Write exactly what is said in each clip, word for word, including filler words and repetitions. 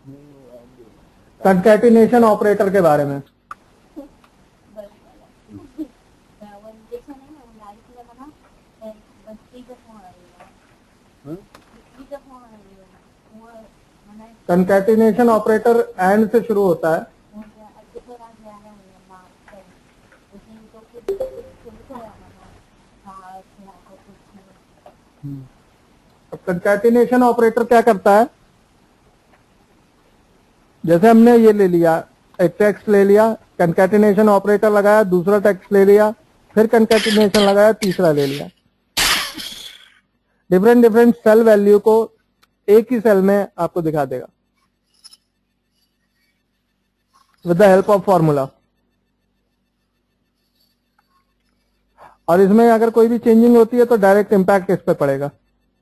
Concatenation operator के बारे में। कंकैटिनेशन ऑपरेटर एंड से शुरू होता है। कंकैटिनेशन ऑपरेटर क्या करता है, जैसे हमने ये ले लिया, एक टेक्स्ट ले लिया, कंकैटिनेशन ऑपरेटर लगाया, दूसरा टेक्स्ट ले लिया, फिर कंकैटिनेशन लगाया, तीसरा ले लिया। डिफरेंट डिफरेंट सेल वैल्यू को एक ही सेल में आपको दिखा देगा with the help of formula. और इसमें अगर कोई भी चेंजिंग होती है तो डायरेक्ट इंपैक्ट इस पे पड़ेगा।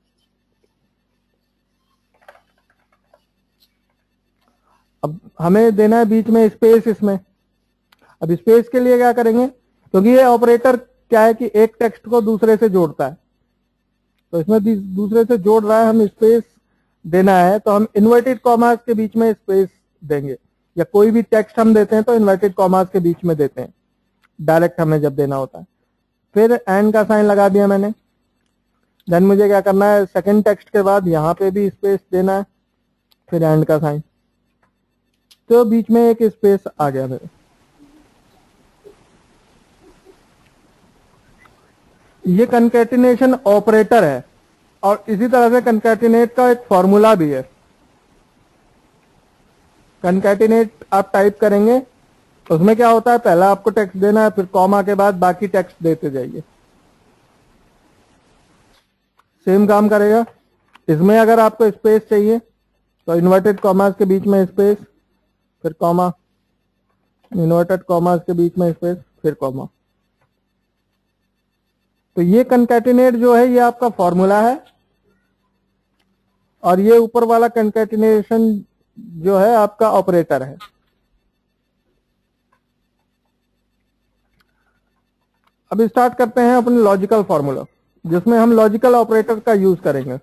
अब हमें देना है बीच में स्पेस इसमें। अब स्पेस के लिए क्या करेंगे, क्योंकि ये ऑपरेटर क्या है कि एक टेक्स्ट को दूसरे से जोड़ता है, तो इसमें दूसरे से जोड़ रहा है, हम स्पेस देना है तो हम इन्वर्टेड कॉमास के बीच में स्पेस देंगे, या कोई भी टेक्स्ट हम देते हैं तो इन्वर्टेड कॉमास के बीच में देते हैं डायरेक्ट हमें जब देना होता है। फिर एंड का साइन लगा दिया मैंने। देन मुझे क्या करना है, सेकंड टेक्स्ट के बाद यहां पे भी स्पेस देना है, फिर एंड का साइन, तो बीच में एक स्पेस आ गया मेरे। ये कंकैटिनेशन ऑपरेटर है, और इसी तरह से कंकैटिनेट का एक फॉर्मूला भी है। कंकैटिनेट आप टाइप करेंगे, उसमें क्या होता है, पहला आपको टेक्स्ट देना है, फिर कॉमा के बाद बाकी टेक्स्ट देते जाइए। सेम काम करेगा। इसमें अगर आपको स्पेस चाहिए तो इन्वर्टेड कॉमास के बीच में स्पेस, फिर कॉमा, इन्वर्टेड कॉमास के बीच में स्पेस, फिर कॉमा। तो ये कंकैटिनेट जो है ये आपका फॉर्मूला है, और ये ऊपर वाला कंकैटिनेशन जो है आपका ऑपरेटर है। अब स्टार्ट करते हैं अपने लॉजिकल फॉर्मूला, जिसमें हम लॉजिकल ऑपरेटर का यूज करेंगे।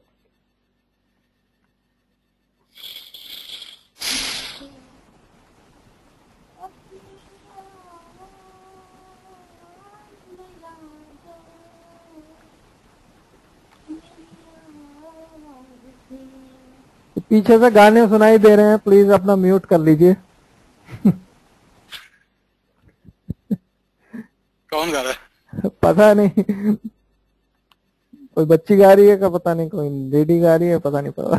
पीछे से गाने सुनाई दे रहे हैं, प्लीज अपना म्यूट कर लीजिए। कौन गा रहा है? पता नहीं, कोई बच्ची गा रही है का पता नहीं, कोई लेडी गा रही है पता नहीं पता।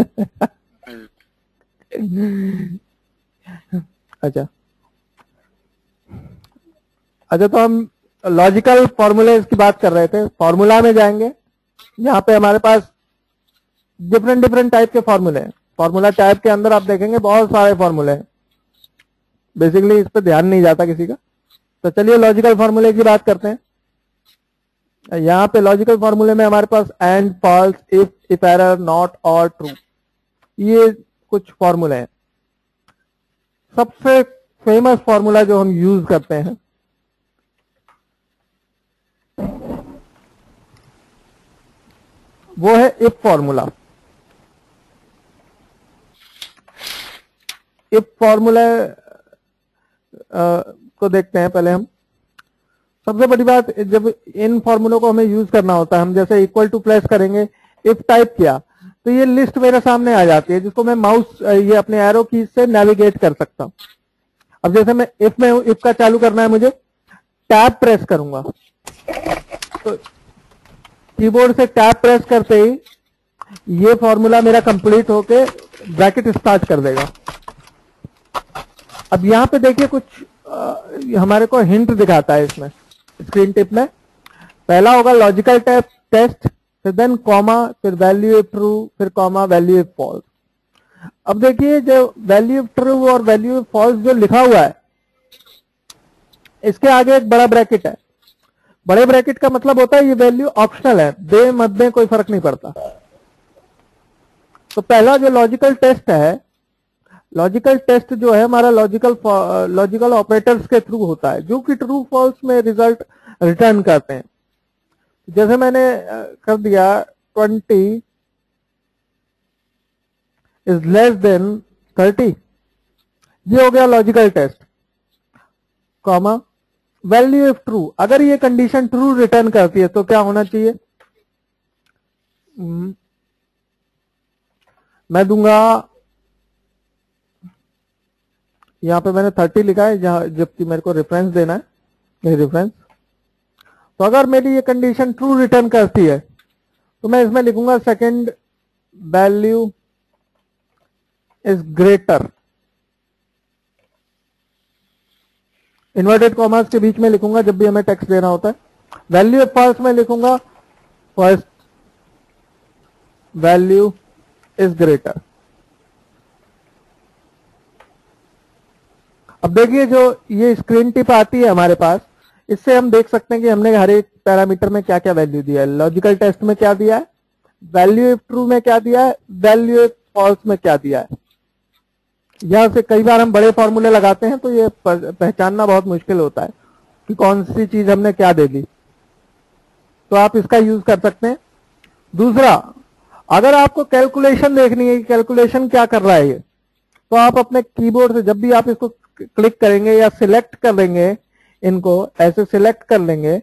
अच्छा अच्छा तो हम लॉजिकल फॉर्मूले की बात कर रहे थे। फॉर्मूला में जाएंगे, यहाँ पे हमारे पास डिफरेंट डिफरेंट टाइप के फॉर्मूले हैं। फॉर्मूला टाइप के अंदर आप देखेंगे बहुत सारे फॉर्मूले हैं, बेसिकली इस पे ध्यान नहीं जाता किसी का। तो चलिए लॉजिकल फॉर्मूले की बात करते हैं। यहाँ पे लॉजिकल फॉर्मूले में हमारे पास and, false, if, if error, not और ट्रू, ये कुछ फॉर्मूले हैं। सबसे फेमस फॉर्मूला जो हम यूज करते हैं वो है इफ फॉर्मूला। इफ फॉर्मूला को देखते हैं पहले हम। सबसे बड़ी बात, जब इन फॉर्मूलों को हमें यूज करना होता है, हम जैसे इक्वल टू प्लेस करेंगे, इफ टाइप किया तो ये लिस्ट मेरे सामने आ जाती है, जिसको मैं माउस ये अपने एरो की से नेविगेट कर सकता हूं। अब जैसे मैं इफ में इफ का चालू करना है, मुझे टैब प्रेस करूंगा तो कीबोर्ड से टैब प्रेस करते ही ये फॉर्मूला मेरा कंप्लीट होके ब्रैकेट स्टार्ट कर देगा। अब यहां पे देखिए कुछ आ, हमारे को हिंट दिखाता है इसमें स्क्रीन टिप में। पहला होगा लॉजिकल टेस्ट, फिर देन कॉमा, फिर वैल्यू इफ ट्रू, फिर कॉमा, वैल्यू इफ फॉल्स। अब देखिए जो वैल्यू इफ ट्रू और वैल्यू इफ फॉल्स जो लिखा हुआ है, इसके आगे एक बड़ा ब्रैकेट है। बड़े ब्रैकेट का मतलब होता है ये वैल्यू ऑप्शनल है, दे मत दे कोई फर्क नहीं पड़ता। तो पहला जो लॉजिकल टेस्ट है, लॉजिकल टेस्ट जो है हमारा लॉजिकल लॉजिकल ऑपरेटर्स के थ्रू होता है, जो कि ट्रू फॉल्स में रिजल्ट रिटर्न करते हैं। जैसे मैंने कर दिया twenty is less than thirty, ये हो गया logical test, comma value if true, अगर ये कंडीशन ट्रू रिटर्न करती है तो क्या होना चाहिए, हम्म, मैं दूंगा, यहां पे मैंने थर्टी लिखा है जहां, जबकि मेरे को रेफरेंस देना है, ये रेफरेंस। तो अगर मेरी ये कंडीशन ट्रू रिटर्न करती है तो मैं इसमें लिखूंगा second value is greater, inverted commas के बीच में लिखूंगा जब भी हमें टेक्स्ट देना होता है। वैल्यू इफ फॉल्स में लिखूंगा फर्स्ट वैल्यू इज ग्रेटर। अब देखिए जो ये स्क्रीन टिप आती है हमारे पास, इससे हम देख सकते हैं कि हमने हर एक पैरामीटर में क्या क्या वैल्यू दिया है। लॉजिकल टेस्ट में क्या दिया है, वैल्यू इफ ट्रू में क्या दिया है, वैल्यू इफ फॉल्स में क्या दिया है। यहां से कई बार हम बड़े फॉर्मूले लगाते हैं तो ये पहचानना बहुत मुश्किल होता है कि कौन सी चीज हमने क्या दे दी, तो आप इसका यूज कर सकते हैं। दूसरा, अगर आपको कैलकुलेशन देखनी है कि कैलकुलेशन क्या कर रहा है ये, तो आप अपने कीबोर्ड से जब भी आप इसको क्लिक करेंगे या सिलेक्ट कर लेंगे, इनको ऐसे सिलेक्ट कर लेंगे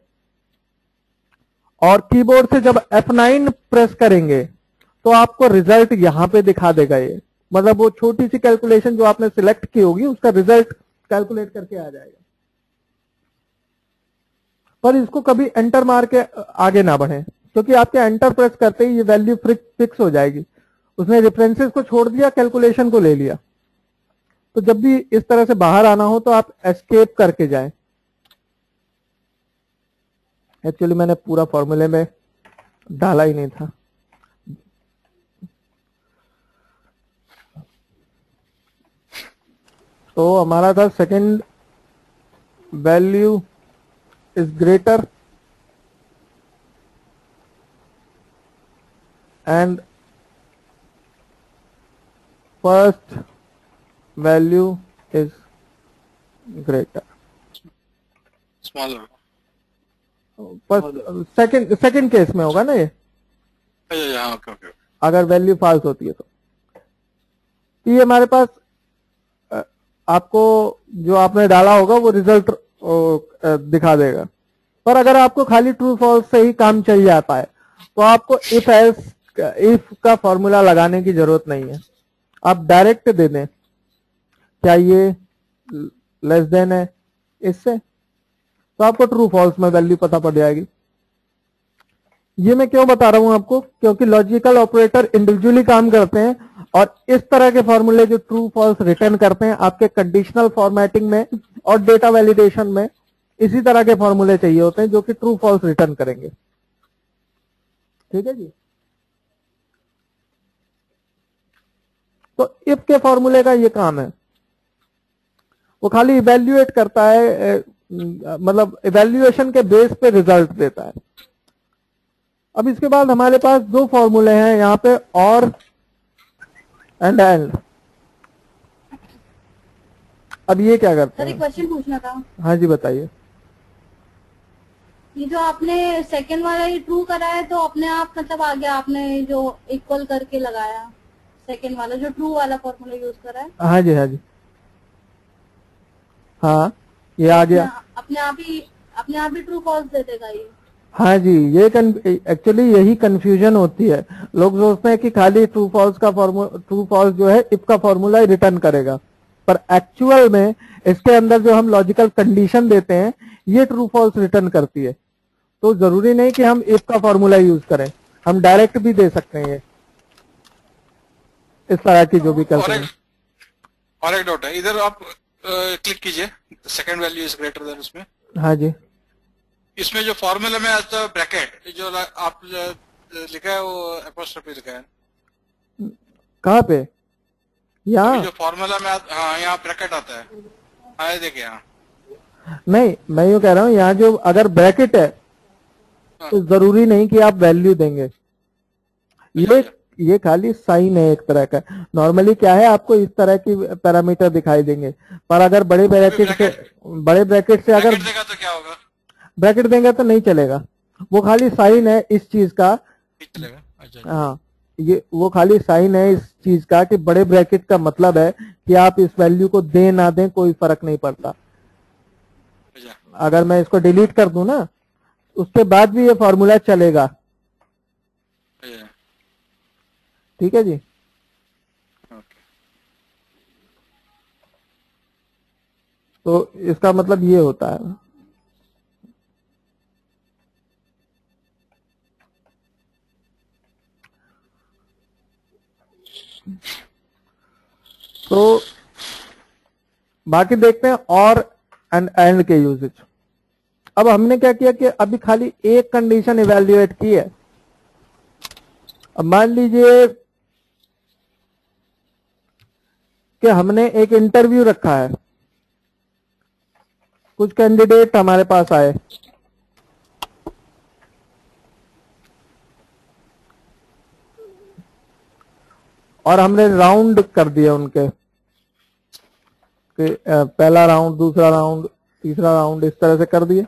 और कीबोर्ड से जब एफ नाइन प्रेस करेंगे तो आपको रिजल्ट यहां पे दिखा देगा। ये मतलब वो छोटी सी कैलकुलेशन जो आपने सिलेक्ट की होगी उसका रिजल्ट कैलकुलेट करके आ जाएगा। पर इसको कभी एंटर मार के आगे ना बढ़े, क्योंकि आपके एंटर प्रेस करते ही ये वैल्यू फिक्स हो जाएगी। उसने रेफरेंसेस को छोड़ दिया, कैलकुलेशन को ले लिया। तो जब भी इस तरह से बाहर आना हो तो आप एस्केप करके जाएं। एक्चुअली मैंने पूरा फॉर्मूले में डाला ही नहीं था। तो हमारा था second value is greater and first value is greater, smaller. Second second case में होगा ना ये, हाँ, ओके ओके। अगर वैल्यू फॉल्स होती है तो ये हमारे पास आपको जो आपने डाला होगा वो रिजल्ट दिखा देगा। पर अगर आपको खाली ट्रू फॉल्स से ही काम चल जाता है तो आपको इफ एल्स इफ का फॉर्मूला लगाने की जरूरत नहीं है, आप डायरेक्ट दे दें क्या ये लेस देन है इससे, तो आपको ट्रू फॉल्स में वैल्यू पता पड़ जाएगी। ये मैं क्यों बता रहा हूं आपको, क्योंकि लॉजिकल ऑपरेटर इंडिविजुअली काम करते हैं और इस तरह के फॉर्मूले जो ट्रू फॉल्स रिटर्न करते हैं आपके कंडीशनल फॉर्मेटिंग में और डेटा वैलिडेशन में इसी तरह के फॉर्मूले चाहिए होते हैं जो कि ट्रू फॉल्स रिटर्न करेंगे। ठीक है जी। तो इफ के फॉर्मूले का ये काम है, वो खाली इवेल्युएट करता है, मतलब इवेल्युएशन के बेस पे रिजल्ट देता है। अब इसके बाद हमारे पास दो फॉर्मूले हैं यहां पे, और एंड एंड। अब ये क्या करते सर एक हैं? क्वेश्चन पूछना था। हाँ जी बताइए। ये जो आपने सेकंड वाला ये ट्रू करा है तो अपने आप मतलब आ गया, आपने जो इक्वल करके लगाया सेकंड वाला जो ट्रू वाला फॉर्मूला यूज करा है। हाँ जी हाँ जी हाँ ये आ गया, अपने आप ही अपने आप ही ट्रू फॉल्स दे देगा ये। हाँ जी। ये एक्चुअली यही कंफ्यूजन होती है, लोग सोचते हैं कि खाली ट्रू फॉल्स का फॉर्मूला, ट्रू फॉल्स जो है इफ का फॉर्मूला ही रिटर्न करेगा, पर एक्चुअल में इसके अंदर जो हम लॉजिकल कंडीशन देते हैं ये ट्रू फॉल्स रिटर्न करती है। तो जरूरी नहीं कि हम इफ का फॉर्मूला यूज करें, हम डायरेक्ट भी दे सकते हैं ये इस तरह की जो भी करते हैं। और एक डाउट है, इधर आप क्लिक कीजिए second value is greater than, उसमें हाँ जी। इसमें जो फॉर्मूला में आता है ब्रैकेट जो आप लिखा है वो एपोस्ट्रोफी लिखा है कहाँ पे? यहाँ जो फॉर्मूला में आता, हाँ यहाँ ब्रैकेट आता है। हाँ देखिए, यहाँ नहीं, मैं यूँ कह रहा हूँ यहाँ जो अगर ब्रैकेट है तो जरूरी नहीं कि आप वैल्यू देंगे, ये ये खाली साइन है एक तरह का। नॉर्मली क्या है, आपको इस तरह की पैरामीटर दिखाई देंगे, पर अगर बड़े ब्रैकेट से बड़े ब्रैकेट से अगर देगा तो क्या होगा, ब्रैकेट देंगे तो नहीं चलेगा, वो खाली साइन है इस चीज का। चलेगा। अच्छा, हाँ, ये वो खाली साइन है इस चीज का कि बड़े ब्रैकेट का मतलब है कि आप इस वैल्यू को दें ना दें कोई फर्क नहीं पड़ता। अगर मैं इसको डिलीट कर दूं ना उसके बाद भी ये फॉर्मूला चलेगा। ठीक है जी। तो इसका मतलब ये होता है। तो बाकी देखते हैं और एंड एंड के यूजेज। अब हमने क्या किया कि अभी खाली एक कंडीशन इवैल्यूएट की है। अब मान लीजिए कि हमने एक इंटरव्यू रखा है, कुछ कैंडिडेट हमारे पास आए, और हमने राउंड कर दिया उनके कि पहला राउंड, दूसरा राउंड, तीसरा राउंड, इस तरह से कर दिए।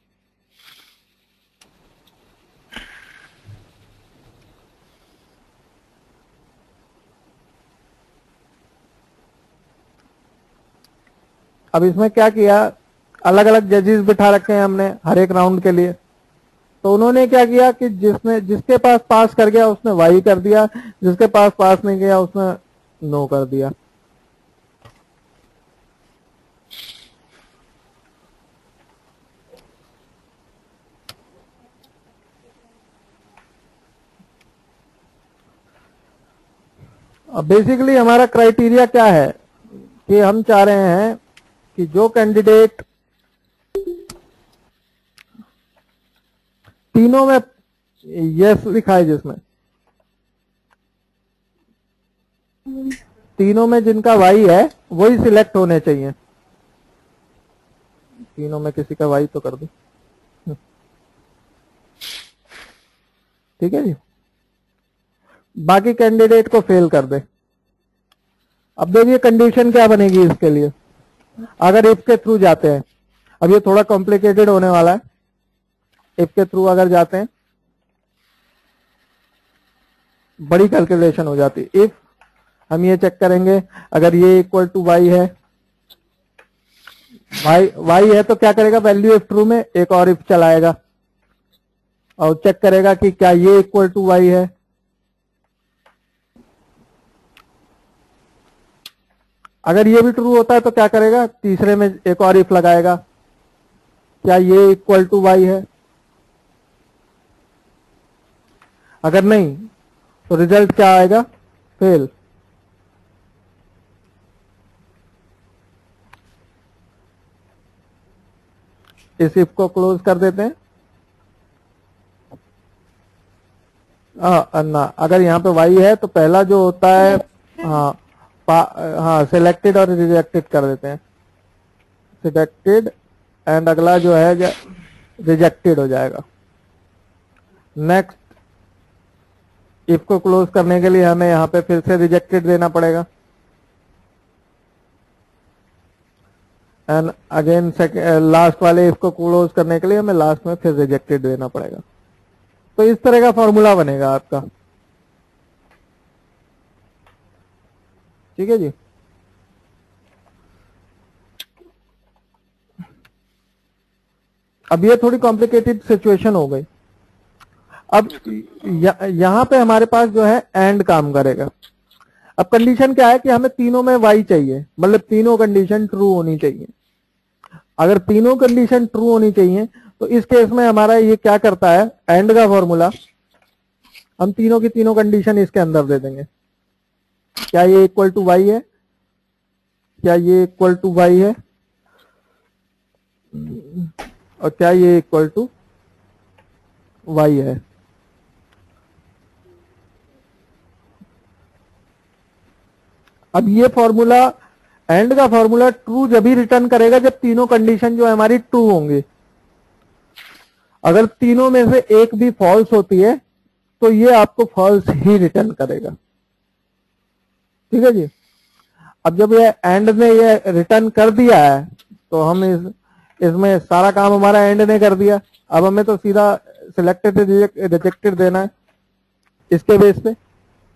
अब इसमें क्या किया, अलग अलग जजेस बिठा रखे हैं हमने हर एक राउंड के लिए। तो उन्होंने क्या किया कि जिसने जिसके पास पास कर गया उसने वाई कर दिया, जिसके पास पास नहीं गया उसने नो कर दिया। अब बेसिकली हमारा क्राइटेरिया क्या है कि हम चाह रहे हैं कि जो कैंडिडेट तीनों में यस लिखा है, जिसमें तीनों में जिनका वाई है वही सिलेक्ट होने चाहिए। तीनों में किसी का वाई तो कर दो। ठीक है जी। बाकी कैंडिडेट को फेल कर दे। अब देखिए कंडीशन क्या बनेगी इसके लिए अगर इफ के थ्रू जाते हैं। अब ये थोड़ा कॉम्प्लिकेटेड होने वाला है। इफ के थ्रू अगर जाते हैं बड़ी कैलकुलेशन हो जाती है। इफ हम ये चेक करेंगे अगर ये इक्वल टू वाई है, वाई वाई है तो क्या करेगा, वैल्यू इफ ट्रू में एक और इफ चलाएगा और चेक करेगा कि क्या ये इक्वल टू वाई है। अगर ये भी ट्रू होता है तो क्या करेगा, तीसरे में एक और इफ लगाएगा, क्या ये इक्वल टू वाई है। अगर नहीं तो रिजल्ट क्या आएगा, फेल। इस इफ को क्लोज कर देते हैं। आ, ना अगर यहाँ पे वाई है तो पहला जो होता है हाँ हाँ सिलेक्टेड और रिजेक्टेड कर देते हैं। सिलेक्टेड एंड अगला जो है रिजेक्टेड हो जाएगा। नेक्स्ट इफ को क्लोज करने के लिए हमें यहाँ पे फिर से रिजेक्टेड देना पड़ेगा एंड अगेन लास्ट वाले इफ को क्लोज करने के लिए हमें लास्ट में फिर रिजेक्टेड देना पड़ेगा। तो इस तरह का फॉर्मूला बनेगा आपका। ठीक है जी। अब ये थोड़ी कॉम्प्लिकेटेड सिचुएशन हो गई। अब यहां पे हमारे पास जो है एंड काम करेगा। अब कंडीशन क्या है कि हमें तीनों में वाई चाहिए, मतलब तीनों कंडीशन ट्रू होनी चाहिए। अगर तीनों कंडीशन ट्रू होनी चाहिए तो इस केस में हमारा ये क्या करता है, एंड का फॉर्मूला हम तीनों की तीनों कंडीशन इसके अंदर दे देंगे। क्या ये इक्वल टू वाई है, क्या ये इक्वल टू वाई है और क्या ये इक्वल टू वाई है। अब ये फॉर्मूला एंड का फॉर्मूला ट्रू जब ही रिटर्न करेगा जब तीनों कंडीशन जो है हमारी ट्रू होंगी। अगर तीनों में से एक भी फॉल्स होती है तो ये आपको फॉल्स ही रिटर्न करेगा। ठीक है जी। अब जब ये एंड ने ये रिटर्न कर दिया है तो हम इस इसमें सारा काम हमारा एंड ने कर दिया। अब हमें तो सीधा सिलेक्टेड रिजेक्टेड देना है इसके बेस पे।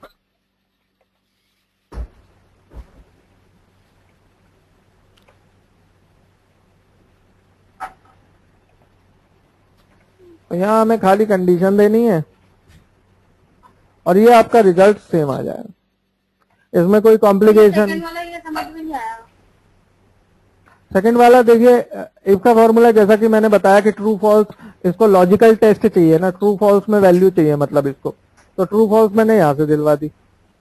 तो यहाँ हमें खाली कंडीशन देनी है और ये आपका रिजल्ट सेम आ जाएगा, इसमें कोई कॉम्प्लिकेशन। सेकंड वाला ये समझ में नहीं आया। सेकंड वाला देखिए, इफ का फॉर्मूला जैसा कि मैंने बताया कि ट्रू फॉल्स, इसको लॉजिकल टेस्ट चाहिए ना, ट्रू फॉल्स में वैल्यू चाहिए मतलब इसको, तो ट्रू फॉल्स मैंने यहाँ से दिलवा दी।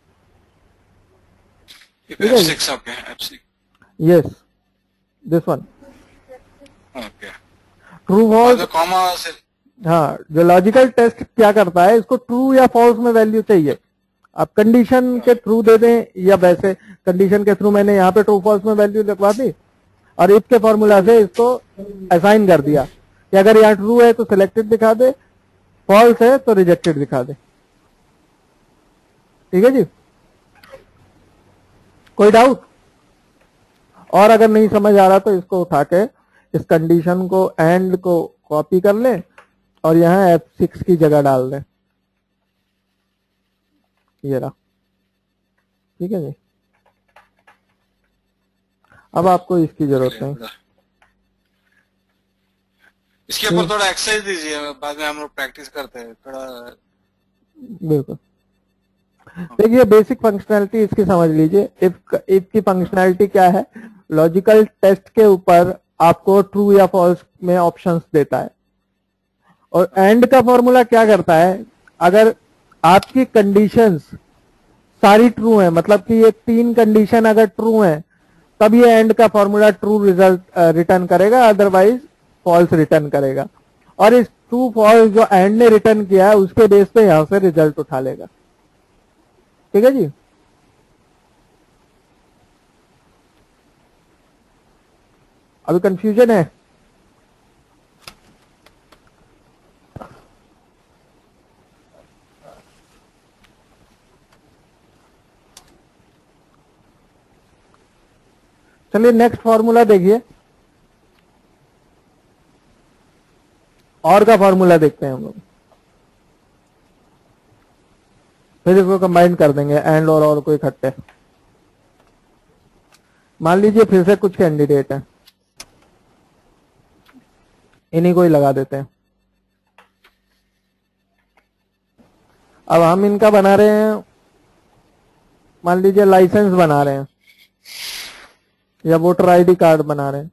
F six okay, F six yes this one okay, true false. Comma से हाँ, जो लॉजिकल टेस्ट क्या करता है, इसको ट्रू या फॉल्स में वैल्यू चाहिए। आप कंडीशन के थ्रू दे दें या वैसे कंडीशन के थ्रू, मैंने यहाँ पे ट्रू फॉल्स में वैल्यू लिखवा दी और इफ के फॉर्मूला से इसको असाइन कर दिया कि अगर यहाँ ट्रू है तो सिलेक्टेड दिखा दे, फॉल्स है तो रिजेक्टेड दिखा दे। ठीक है जी, कोई डाउट? और अगर नहीं समझ आ रहा तो इसको उठा के इस कंडीशन को एंड को कॉपी कर ले और यहाँ एफ सिक्स की जगह डाल दें, ये रहा। ठीक है जी, अब आपको इसकी जरूरत नहीं। इसके ऊपर थोड़ा एक्सरसाइज दीजिए, बाद में हम लोग प्रैक्टिस करते हैं थोड़ा। बिल्कुल, देखिए बेसिक फंक्शनैलिटी इसकी समझ लीजिए। इफ इफ की फंक्शनैलिटी क्या है, लॉजिकल टेस्ट के ऊपर आपको ट्रू या फॉल्स में ऑप्शंस देता है। और एंड का फॉर्मूला क्या करता है, अगर आपकी कंडीशंस सारी ट्रू है, मतलब कि ये तीन कंडीशन अगर ट्रू है तब ये एंड का फॉर्मूला ट्रू रिजल्ट रिटर्न करेगा, अदरवाइज फॉल्स रिटर्न करेगा। और इस ट्रू फॉल्स जो एंड ने रिटर्न किया है उसके बेस पे यहां से रिजल्ट उठा लेगा। ठीक है जी, अभी कंफ्यूजन है? चलिए नेक्स्ट फॉर्मूला देखिए, और का फॉर्मूला देखते हैं हम लोग, फिर इसको कंबाइन कर देंगे एंड और और को इकट्ठे। मान लीजिए फिर से कुछ कैंडिडेट है, इन्हीं को ही लगा देते हैं। अब हम इनका बना रहे हैं, मान लीजिए लाइसेंस बना रहे हैं या वोटर आईडी कार्ड बना रहे हैं।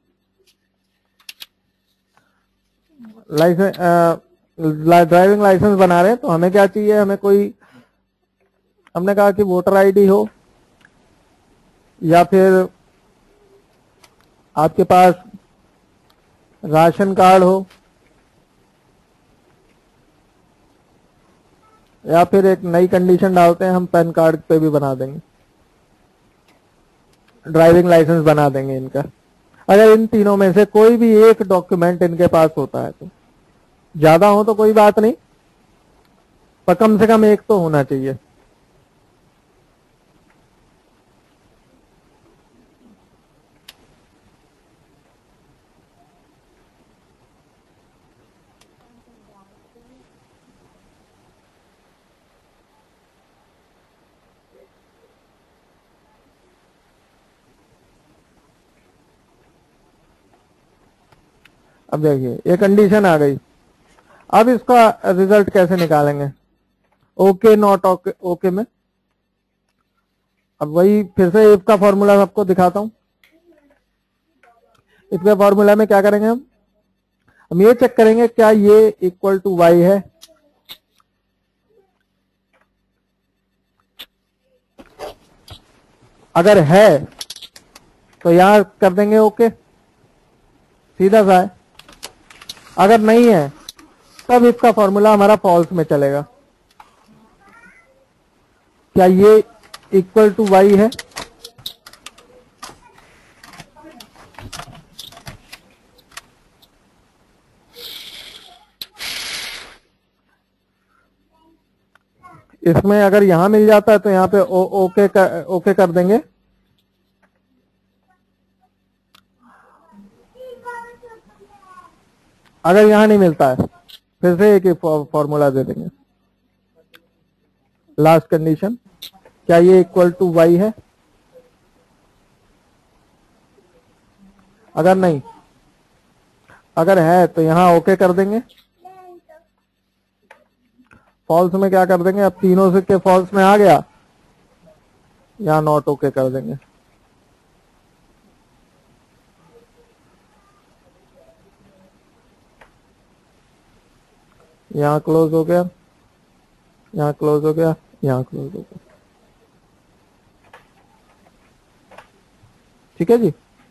लाइसेंस ड्राइविंग लाइसेंस बना रहे हैं, तो हमें क्या चाहिए, हमें कोई, हमने कहा कि वोटर आईडी हो या फिर आपके पास राशन कार्ड हो या फिर एक नई कंडीशन डालते हैं हम, पैन कार्ड पे भी बना देंगे, ड्राइविंग लाइसेंस बना देंगे इनका। अगर इन तीनों में से कोई भी एक डॉक्यूमेंट इनके पास होता है, तो ज्यादा हो तो कोई बात नहीं, पर कम से कम एक तो होना चाहिए। अब देखिए ये कंडीशन आ गई, अब इसका रिजल्ट कैसे निकालेंगे? ओके नॉट ओके ओके में, अब वही फिर से इफ का फॉर्मूला आपको दिखाता हूं। इफ के फॉर्मूला में क्या करेंगे हम हम ये चेक करेंगे क्या ये इक्वल टू वाई है। अगर है तो यहां कर देंगे ओके, सीधा सा है। अगर नहीं है तब इसका फॉर्मूला हमारा फॉल्स में चलेगा। क्या ये इक्वल टू वाई है? इसमें अगर यहां मिल जाता है तो यहां पे ओ, ओके कर, ओके कर देंगे। अगर यहां नहीं मिलता है फिर से एक फॉर्मूला दे देंगे। लास्ट कंडीशन, क्या ये इक्वल टू वाई है? अगर नहीं, अगर है तो यहां ओके कर देंगे। फॉल्स में क्या कर देंगे, अब तीनों से के फॉल्स में आ गया, यहाँ नॉट ओके कर देंगे। यहाँ क्लोज हो गया, यहाँ क्लोज हो गया, यहाँ क्लोज हो गया। ठीक है जी।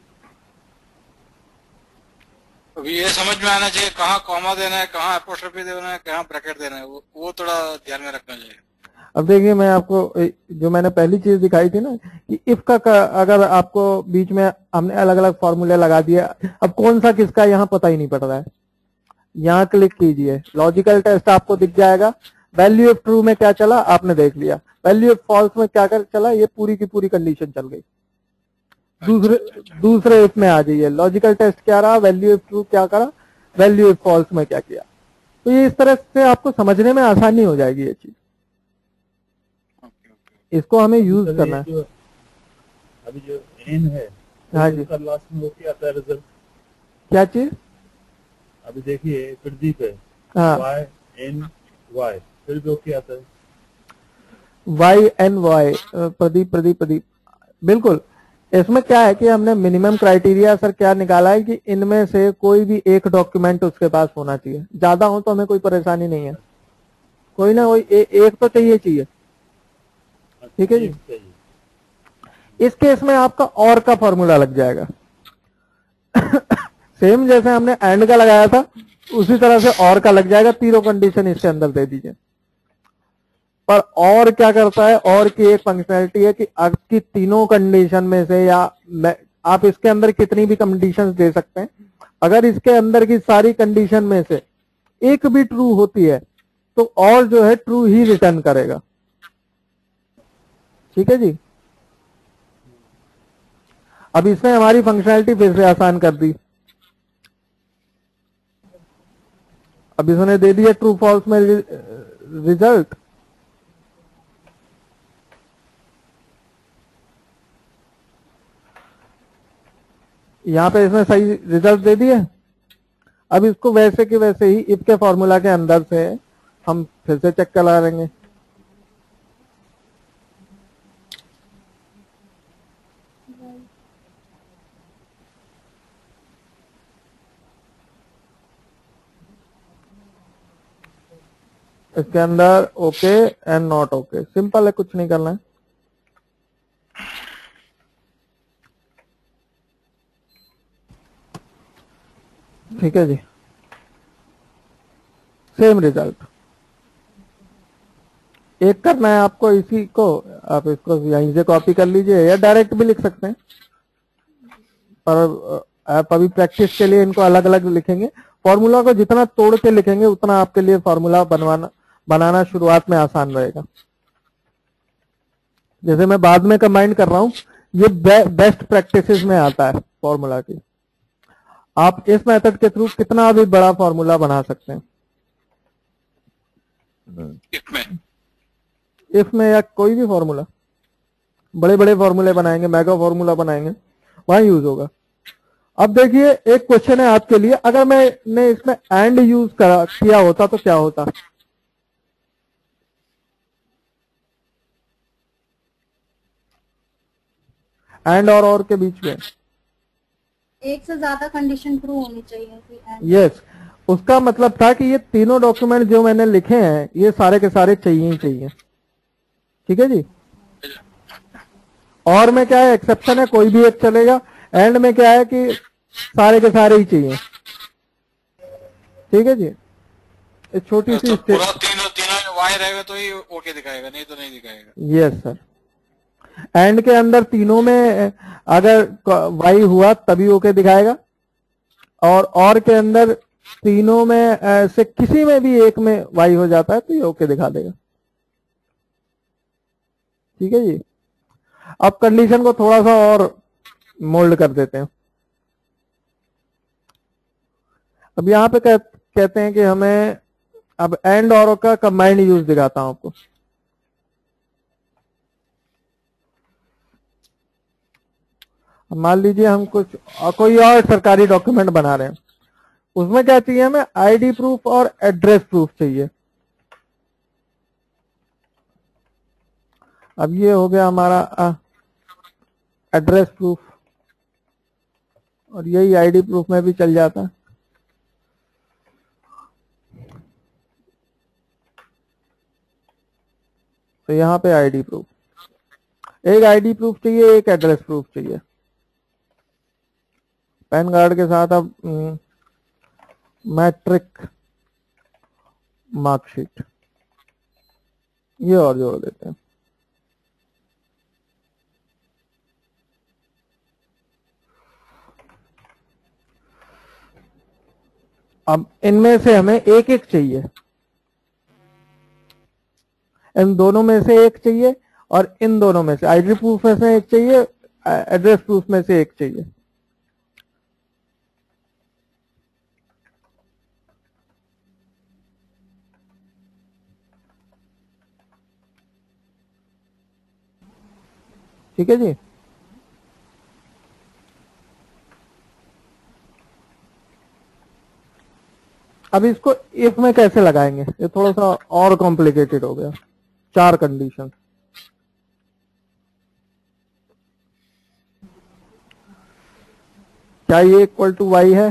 अभी ये समझ में आना चाहिए कहाँ कॉमा देना है, कहाँ एपोस्ट्रोफी देना है, कहाँ ब्रैकेट देना है, वो, वो थोड़ा ध्यान में रखना चाहिए। अब देखिए, मैं आपको जो मैंने पहली चीज दिखाई थी ना कि इफ का, का अगर आपको बीच में हमने अलग अलग फॉर्मूले लगा दिए, अब कौन सा किसका यहाँ पता ही नहीं पड़ रहा है। यहाँ क्लिक कीजिए, लॉजिकल टेस्ट आपको दिख जाएगा। वैल्यू ऑफ ट्रू में क्या चला आपने देख लिया, वैल्यू ऑफ फॉल्स में क्या कर चला, ये पूरी की पूरी कंडीशन चल गई। दूसरे दूसरे इफ में आ जाइए, लॉजिकल टेस्ट क्या रहा, वैल्यू ऑफ ट्रू क्या करा, वैल्यू ऑफ फॉल्स में क्या किया। तो ये इस तरह से आपको समझने में आसानी हो जाएगी ये चीज। इसको हमें यूज करना है। अभी जो एन है, हाँ जी, लास्ट में वो क्या आता है रिजल्ट, क्या चीज? अभी देखिए प्रदीप है, हाँ, वाई एन वाई, फिर भी वो क्या आता है, Y N Y, Pradeep Pradeep Pradeep, बिल्कुल। इसमें क्या है कि हमने मिनिमम क्राइटेरिया सर क्या निकाला है कि इनमें से कोई भी एक डॉक्यूमेंट उसके पास होना चाहिए। ज्यादा हो तो हमें कोई परेशानी नहीं है, कोई ना कोई ए, एक तो चाहिए चाहिए। ठीक है जी। इस केस में आपका और का फॉर्मूला लग जाएगा सेम जैसे हमने एंड का लगाया था उसी तरह से और का लग जाएगा। तीनों कंडीशन इसके अंदर दे दीजिए। पर और क्या करता है, और की एक फंक्शनैलिटी है कि आपकी तीनों कंडीशन में से, या आप इसके अंदर कितनी भी कंडीशंस दे सकते हैं, अगर इसके अंदर की सारी कंडीशन में से एक भी ट्रू होती है तो और जो है ट्रू ही रिटर्न करेगा। ठीक है जी। अब इसने हमारी फंक्शनैलिटी फिर से आसान कर दी। अब इसने दे दिया ट्रू फॉल्स में रिजल्ट। यहां पे इसने सही रिजल्ट दे दिए। अब इसको वैसे के वैसे ही इफ के फॉर्मूला के अंदर से हम फिर से चेक करा लेंगे। इसके अंदर okay and not okay, simple है, कुछ नहीं करना है। ठीक है जी, सेम रिजल्ट। एक करना है आपको, इसी को आप इसको यहीं से कॉपी कर लीजिए या डायरेक्ट भी लिख सकते हैं, पर आप अभी प्रैक्टिस के लिए इनको अलग अलग लिखेंगे। फॉर्मूला को जितना तोड़ के लिखेंगे उतना आपके लिए फॉर्मूला बनवाना बनाना शुरुआत में आसान रहेगा। जैसे मैं बाद में कंबाइन कर रहा हूं, ये बे, बेस्ट प्रैक्टिसेस में आता है फॉर्मूला की। आप इस मेथड के थ्रू कितना भी बड़ा फॉर्मूला बना सकते हैं। इफ में इफ में या कोई भी फॉर्मूला, बड़े बड़े फॉर्मूले बनाएंगे, मेगा फॉर्मूला बनाएंगे, वहां यूज होगा। अब देखिए, एक क्वेश्चन है आपके लिए, अगर मैंने इसमें एंड यूज करा किया होता तो क्या होता। एंड और और के बीच में एक से ज्यादा कंडीशन ट्रू होनी चाहिए थी। यस yes, उसका मतलब था कि ये तीनों डॉक्यूमेंट जो मैंने लिखे हैं ये सारे के सारे चाहिए ही चाहिए। ठीक है जी। और में क्या है, एक्सेप्शन है, कोई भी एक चलेगा। एंड में क्या है कि सारे के सारे ही चाहिए। ठीक है जी। एक छोटी सी तो पूरा तीनों तीनों वाई रहेगा तो ही ओके दिखाएगा, नहीं तो नहीं दिखाएगा। Yes sir. एंड के अंदर तीनों में अगर वाई हुआ तभी ओके दिखाएगा, और और के अंदर तीनों में से किसी में भी एक में वाई हो जाता है तो ये ओके दिखा देगा। ठीक है जी। अब कंडीशन को थोड़ा सा और मोल्ड कर देते हैं। अब यहां पे कह, कहते हैं कि हमें अब एंड और का कंबाइंड यूज दिखाता हूं आपको। मान लीजिए हम कुछ कोई और सरकारी डॉक्यूमेंट बना रहे हैं, उसमें क्या चाहिए हमें, आईडी प्रूफ और एड्रेस प्रूफ चाहिए। अब ये हो गया हमारा एड्रेस प्रूफ, और यही आईडी प्रूफ में भी चल जाता है। तो यहाँ पे आईडी प्रूफ, एक आईडी प्रूफ चाहिए, एक एड्रेस प्रूफ चाहिए। पैन कार्ड के साथ अब मैट्रिक मार्कशीट ये और जोड़ देते हैं। अब इनमें से हमें एक एक चाहिए, इन दोनों में से एक चाहिए और इन दोनों में से आईडी प्रूफ में से एक चाहिए, एड्रेस प्रूफ में से एक चाहिए। ठीक है जी। अब इसको इफ में कैसे लगाएंगे, ये थोड़ा सा और कॉम्प्लिकेटेड हो गया। चार कंडीशन, क्या ये इक्वल टू वाई है?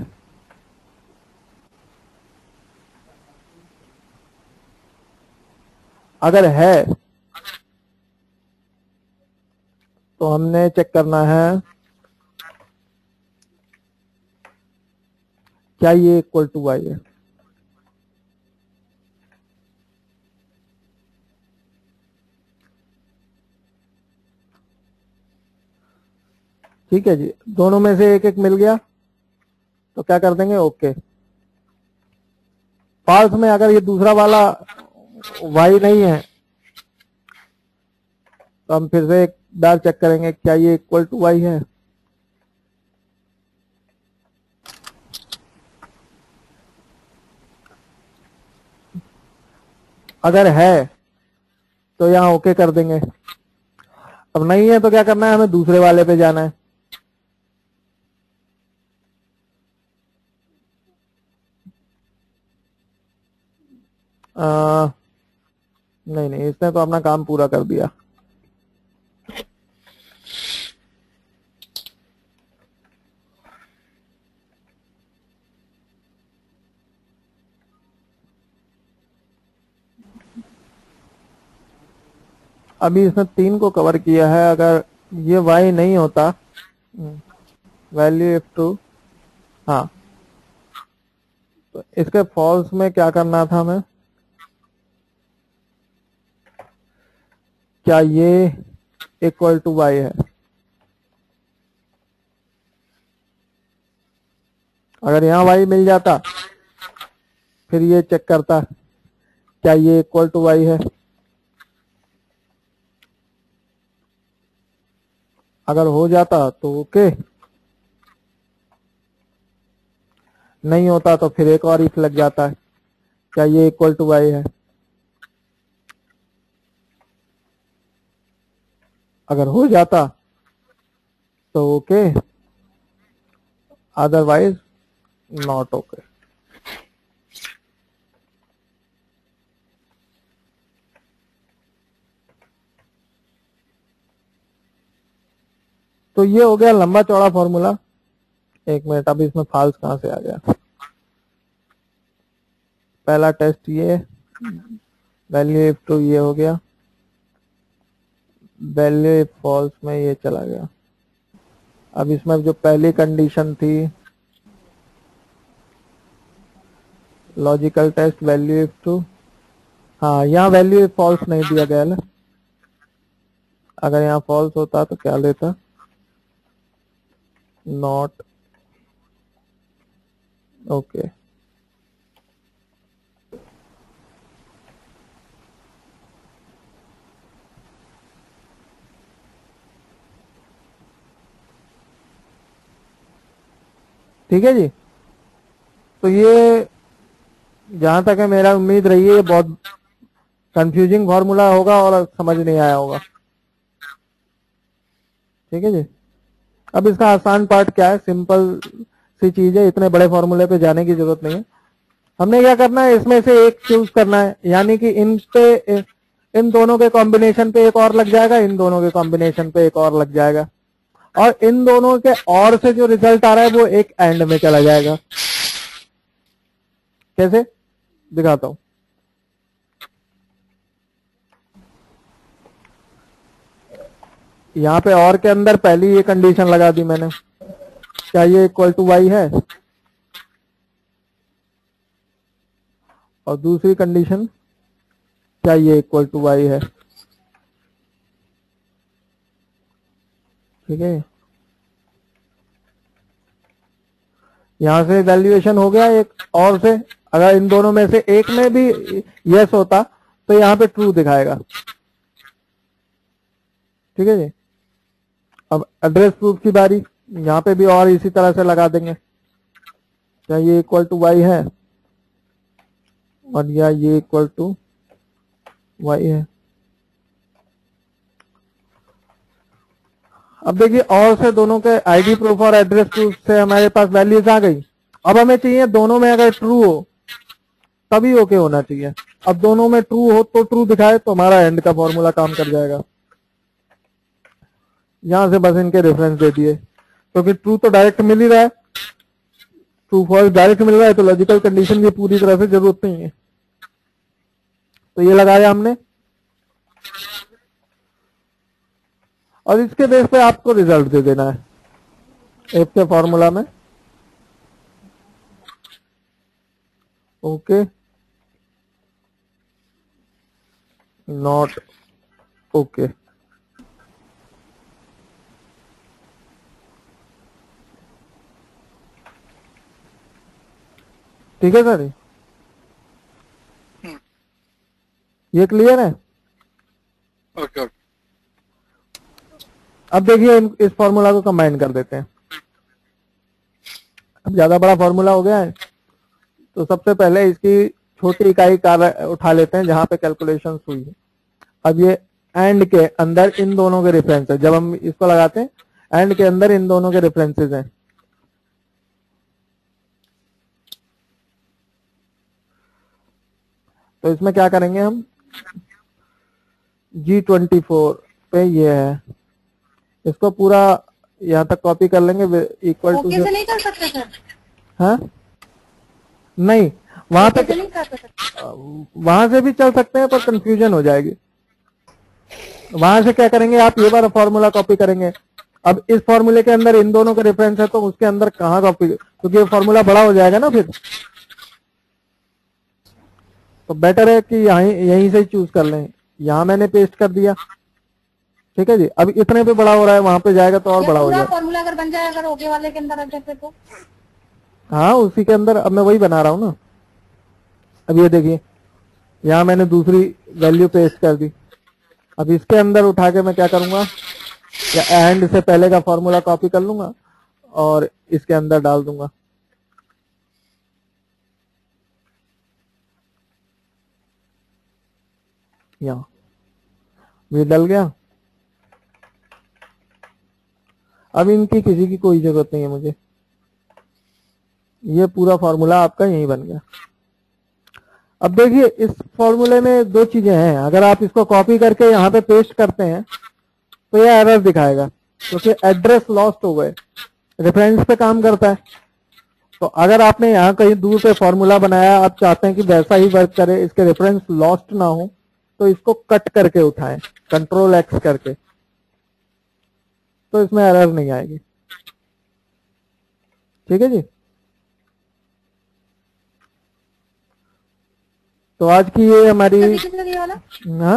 अगर है तो हमने चेक करना है क्या ये इक्वल टू वाई है। ठीक है जी, दोनों में से एक एक मिल गया तो क्या कर देंगे, ओके। फॉल्स में अगर ये दूसरा वाला वाई नहीं है तो हम फिर से एक बार चेक करेंगे क्या ये इक्वल टू वाई है। अगर है तो यहां ओके कर देंगे। अब नहीं है तो क्या करना है, हमें दूसरे वाले पे जाना है। आ, नहीं नहीं, इसने तो अपना काम पूरा कर दिया। अभी इसने तीन को कवर किया है। अगर ये y नहीं होता, वैल्यू एफ टू, हाँ, तो इसके फॉल्स में क्या करना था हमें, क्या ये इक्वल टू वाई है? अगर यहां y मिल जाता फिर ये चेक करता क्या ये इक्वल टू वाई है। अगर हो जाता तो ओके, नहीं होता तो फिर एक और इफ लग जाता है, क्या ये इक्वल टू वाई है। अगर हो जाता तो ओके, अदरवाइज नॉट ओके। तो ये हो गया लंबा चौड़ा फॉर्मूला। एक मिनट, अब इसमें फॉल्स कहां से आ गया। पहला टेस्ट ये, वैल्यू इफ टू ये हो गया, वैल्यू इफ फॉल्स में ये चला गया। अब इसमें जो पहली कंडीशन थी logical test value if true, हाँ यहाँ वैल्यू इफ फॉल्स नहीं दिया गया ना। अगर यहाँ फॉल्स होता तो क्या लेता, नॉट ओके। ठीक है जी। तो ये जहां तक है मेरा उम्मीद रही है ये बहुत कंफ्यूजिंग फॉर्मूला होगा और समझ नहीं आया होगा। ठीक है जी। अब इसका आसान पार्ट क्या है, सिंपल सी चीज है, इतने बड़े फॉर्मूले पे जाने की जरूरत नहीं है। हमने क्या करना है, इसमें से एक चूज करना है, यानी कि इन पे इन दोनों के कॉम्बिनेशन पे एक और लग जाएगा, इन दोनों के कॉम्बिनेशन पे एक और लग जाएगा, और इन दोनों के और से जो रिजल्ट आ रहा है वो एक एंड में चला जाएगा। कैसे दिखाता हूं। यहां पे और के अंदर पहली ये कंडीशन लगा दी मैंने, क्या ये इक्वल टू वाई है, और दूसरी कंडीशन क्या ये इक्वल टू वाई है। ठीक है, यहां से वैल्यूएशन हो गया एक और से, अगर इन दोनों में से एक में भी यस होता तो यहां पे ट्रू दिखाएगा। ठीक है जी। अब एड्रेस प्रूफ की बारी, यहां पे भी और इसी तरह से लगा देंगे, क्या ये इक्वल टू वाई है और या ये इक्वल टू वाई है। अब देखिए और से दोनों के आईडी प्रूफ और एड्रेस प्रूफ से हमारे पास वैल्यूज आ गई। अब हमें चाहिए दोनों में अगर ट्रू हो तभी ओके होना चाहिए। अब दोनों में ट्रू हो तो ट्रू दिखाए तो हमारा एंड का फॉर्मूला काम कर जाएगा। यहां से बस इनके रेफरेंस दे दिए, क्योंकि तो ट्रू तो डायरेक्ट मिल ही रहा है, ट्रू फॉल्स डायरेक्ट मिल रहा है, तो लॉजिकल कंडीशन की पूरी तरह से जरूरत नहीं है। तो ये लगाया हमने, और इसके बेस पे आपको रिजल्ट दे देना है एफ के फॉर्मूला में। Okay, not okay. ठीक है सर, ये क्लियर है। Okay okay. अब देखिए इस फॉर्मूला को कंबाइन कर देते हैं। अब ज्यादा बड़ा फॉर्मूला हो गया है, तो सबसे पहले इसकी छोटी इकाई कार्य उठा लेते हैं जहां पे कैलकुलेशन हुई है। अब ये एंड के अंदर इन दोनों के रेफरेंस है, जब हम इसको लगाते हैं एंड के अंदर इन दोनों के रेफरेंसेस हैं। तो इसमें क्या करेंगे हम, जी ट्वेंटी फोर पे ये है, इसको पूरा यहां तक कॉपी कर लेंगे इक्वल टू। से नहीं कर सकते सर? हाँ नहीं, वहां तक नहीं कर सकते, वहां से भी चल सकते हैं पर कंफ्यूजन हो जाएगी। वहां से क्या करेंगे, आप ये बार फॉर्मूला कॉपी करेंगे। अब इस फॉर्मूले के अंदर इन दोनों का रेफरेंस है, तो उसके अंदर कहाँ कॉपी, क्योंकि ये फॉर्मूला बड़ा हो जाएगा ना फिर, तो बेटर है कि यहीं यहीं से चूज कर लें। यहां मैंने पेस्ट कर दिया। ठीक है जी। अब इतने पे बड़ा हो रहा है, वहां पे जाएगा तो और बड़ा हो जाएगा। फॉर्मूला अगर बन जाए अगर ओके वाले के अंदर रख देते तो, हाँ उसी के अंदर। अब मैं वही बना रहा हूं ना। अब ये देखिए यहां मैंने दूसरी वैल्यू पेस्ट कर दी। अब इसके अंदर उठा के मैं क्या करूंगा, या एंड से पहले का फॉर्मूला कॉपी कर लूंगा और इसके अंदर डाल दूंगा। यहाँ ये डल गया। अब इनकी किसी की कोई जरूरत नहीं है मुझे, ये पूरा फॉर्मूला आपका यही बन गया। अब देखिए इस फॉर्मूले में दो चीजें हैं। अगर आप इसको कॉपी करके यहाँ पे पेस्ट करते हैं तो ये एरर दिखाएगा, क्योंकि एड्रेस लॉस्ट हो गए। रेफरेंस पे काम करता है, तो अगर आपने यहाँ कहीं दूर पे फॉर्मूला बनाया, आप चाहते हैं कि वैसा ही वर्क करे, इसके रेफरेंस लॉस्ट ना हो, तो इसको कट करके उठाएं कंट्रोल एक्स करके, तो इसमें एरर नहीं आएगी। ठीक है जी। तो आज की ये हमारी, हाँ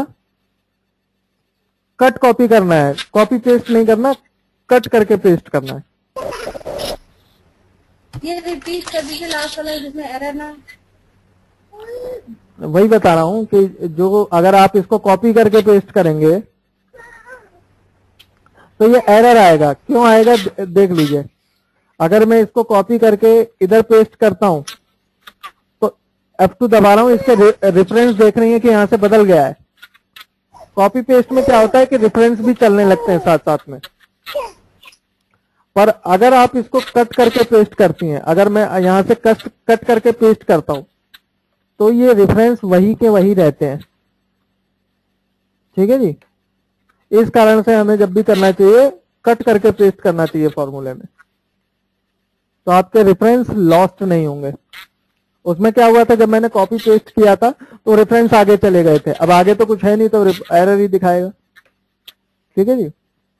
कट कॉपी करना है, कॉपी पेस्ट नहीं करना, कट करके पेस्ट करना है। ये रिपीट कर दीजिए लास्ट वाला जिसमें एरर ना। वही बता रहा हूं कि जो अगर आप इसको कॉपी करके पेस्ट करेंगे तो ये एरर आएगा। क्यों आएगा देख लीजिए। अगर मैं इसको कॉपी करके इधर पेस्ट करता हूं तो एफ टू दबा रहा हूं, इसके रेफरेंस देख रही है कि यहां से बदल गया है। कॉपी पेस्ट में क्या होता है कि रेफरेंस भी चलने लगते हैं साथ साथ में। पर अगर आप इसको कट करके पेस्ट करती हैं, अगर मैं यहां से कट कट करके पेस्ट करता हूं तो ये रेफरेंस वही के वही रहते हैं। ठीक है जी। इस कारण से हमें जब भी करना चाहिए कट करके पेस्ट करना चाहिए फॉर्मूले में, तो आपके रेफरेंस लॉस्ट नहीं होंगे। उसमें क्या हुआ था, जब मैंने कॉपी पेस्ट किया था तो रेफरेंस आगे चले गए थे, अब आगे तो कुछ है नहीं तो एरर ही दिखाएगा। ठीक है जी।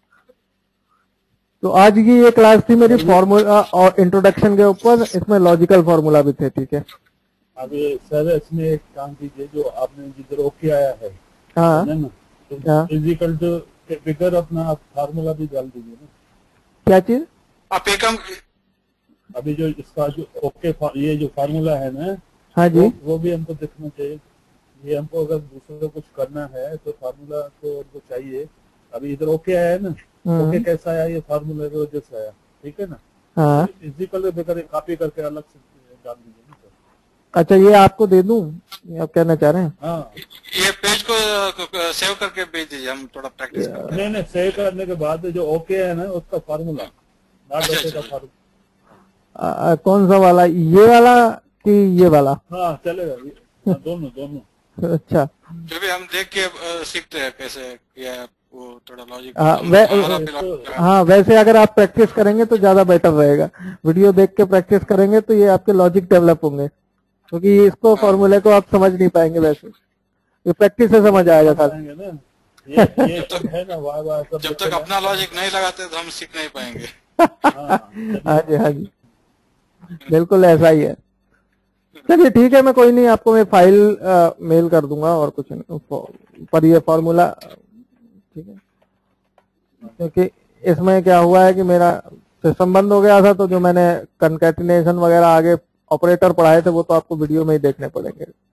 तो आज की ये क्लास थी मेरी फॉर्मूला और इंट्रोडक्शन के ऊपर, इसमें लॉजिकल फॉर्मूला भी थे। ठीक है। अब सर इसमें एक काम कीजिए, जो आपने जिधर ओके आया है हाँ है ना, हाँ। तो इजिकल टू फिगर अपना फार्मूला भी डाल दीजिए ना। क्या चीज? आप एकम अभी जो इसका जो ओके ये जो फार्मूला है ना, हाँ जी। वो, वो भी हमको देखना चाहिए। ये हमको अगर दूसरे को कुछ करना है तो फार्मूला तो हमको चाहिए। अभी इधर ओके आया है ना, ओके कैसा आया, ये फार्मूला की वजह से आया। ठीक है ना। हाँ। इजिकल फिगर कॉपी करके अलग से डाल दीजिए ना सर। अच्छा, ये आपको दे दूं, ये आप कहना चाह रहे हैं? हाँ, ये पेज को सेव करके भेज दीजिए, हम थोड़ा प्रैक्टिस करते हैं। नहीं नहीं, सेव करने के बाद जो ओके है ना उसका फार्मूला, नॉट अच्छा, ओके का अच्छा। फार्मूला। आ, आ, कौन सा वाला, ये वाला कि ये वाला? हाँ चलेगा, ये- हाँ, दोनों दोनों। अच्छा। जो भी हम देख के अ, सीखते हैं कैसे किया है, वो थोड़ा लॉजिक। हाँ, वै, हाँ वैसे अगर आप प्रैक्टिस करेंगे तो ज्यादा बेटर रहेगा। वीडियो देख के प्रैक्टिस करेंगे तो ये आपके लॉजिक डेवलप होंगे, क्योंकि इसको फॉर्मूले को आप समझ नहीं पाएंगे, वैसे ये प्रैक्टिस से समझ आएगा सर। आएंगे ना, ये ये सब है ना, वाह वाह सब जब तक अपना लॉजिक नहीं लगाते तो हम सीख नहीं पाएंगे। हाँ, हाँ जी हाँ जी, बिल्कुल ऐसा ही है। चलिए ठीक है, मैं कोई नहीं, आपको मैं फाइल आ, मेल कर दूंगा और कुछ नहीं, पर ये फॉर्मूला ठीक है। क्योंकि इसमें क्या हुआ है कि मेरा सिस्टम बंद हो गया था, तो जो मैंने कंकैटिनेशन वगैरह आगे ऑपरेटर पढ़ाए थे वो तो आपको वीडियो में ही देखने पड़ेंगे।